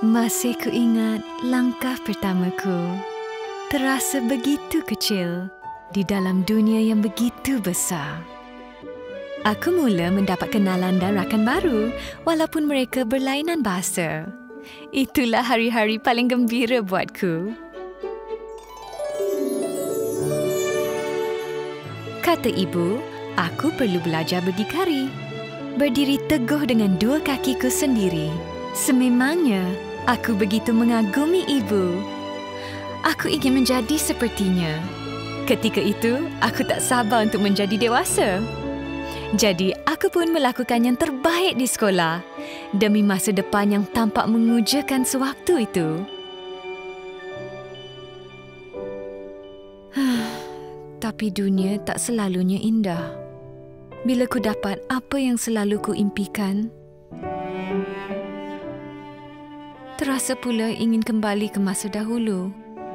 Masih kuingat langkah pertamaku. Terasa begitu kecil di dalam dunia yang begitu besar. Aku mula mendapat kenalan dan rakan baru walaupun mereka berlainan bahasa. Itulah hari-hari paling gembira buatku. Kata ibu, aku perlu belajar berdikari. Berdiri teguh dengan dua kakiku sendiri. Sememangnya, aku begitu mengagumi ibu. Aku ingin menjadi sepertinya. Ketika itu, aku tak sabar untuk menjadi dewasa. Jadi, aku pun melakukan yang terbaik di sekolah demi masa depan yang tampak mengujakan sewaktu itu. Tapi dunia tak selalunya indah. Bila ku dapat apa yang selalu ku impikan, terasa pula ingin kembali ke masa dahulu.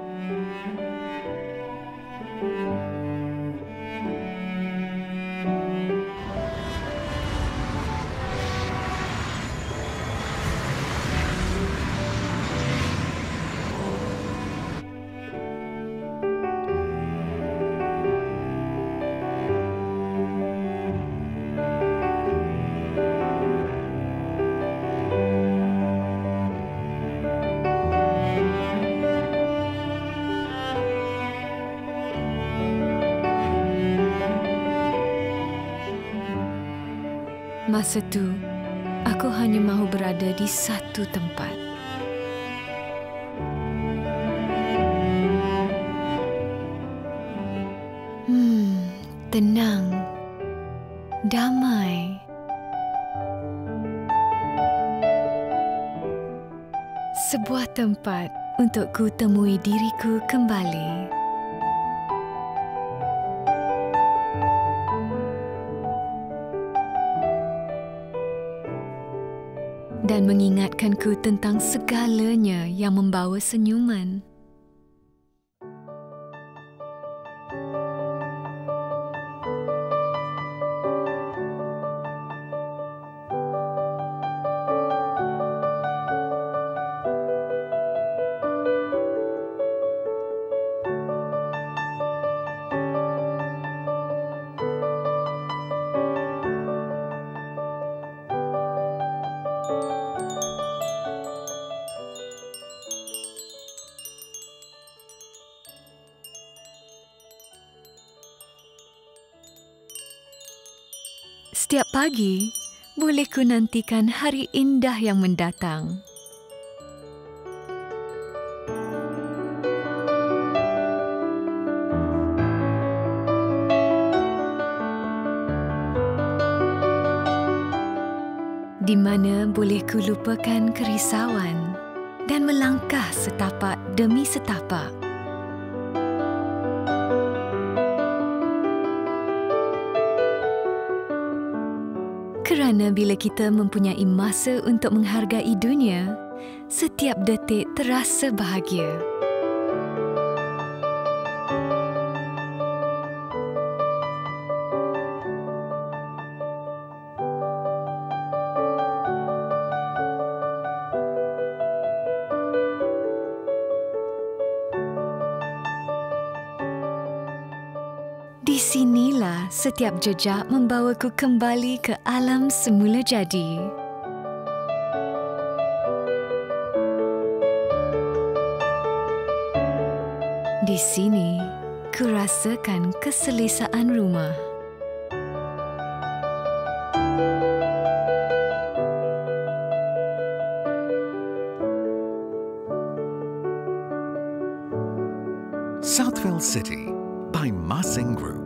Masa tu, aku hanya mahu berada di satu tempat. Tenang, damai. Sebuah tempat untuk ku temui diriku kembali. Dan mengingatkanku tentang segalanya yang membawa senyuman. Setiap pagi, boleh ku nantikan hari indah yang mendatang. Di mana boleh ku lupakan kerisauan dan melangkah setapak demi setapak. Kerana bila kita mempunyai masa untuk menghargai dunia, setiap detik terasa bahagia. Di sinilah setiap jejak membawaku kembali ke alam semula jadi. Di sini, ku rasakan keselesaan rumah. Southville City by Masing Group.